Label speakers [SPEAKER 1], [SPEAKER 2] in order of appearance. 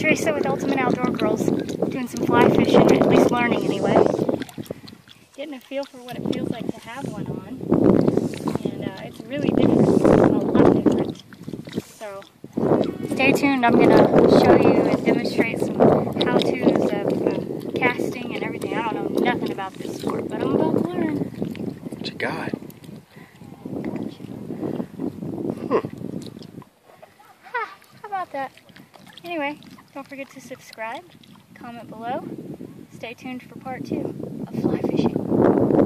[SPEAKER 1] Teresa with Ultimate Outdoor Girls, doing some fly fishing, at least learning anyway. Getting a feel for what it feels like to have one on. And it's really different, a lot different. So stay tuned, I'm going to show you and demonstrate some how-tos of casting and everything. I don't know nothing about this sport, but I'm about to learn.
[SPEAKER 2] What you got?
[SPEAKER 1] How about that? Anyway, don't forget to subscribe, comment below. Stay tuned for part 2 of fly fishing.